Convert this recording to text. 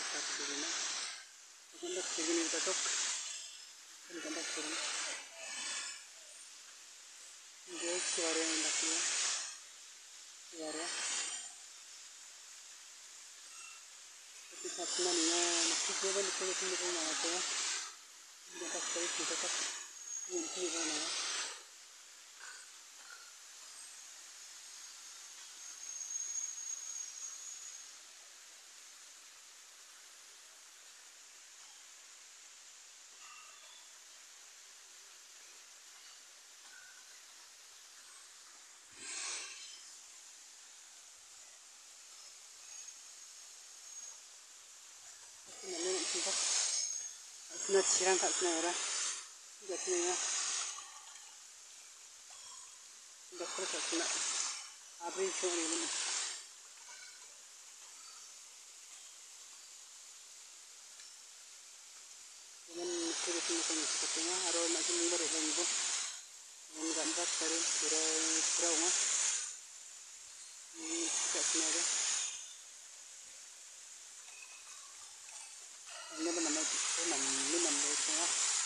tak begini. Untuk begini cocok. Ini kan tak turun. Ini suara yang daknya. Suara. Tapi sapna ni masih coba di rumah apa? Ini tak saya kita tak. Ini mana? Nak siang tak senara, jadi ya, dokter tak senang, apa itu ni? Dengan sulit macam sepertinya, harus macam berbeda pun, dengan gambar dari surau tak senara. Ini mana itu, nama semua.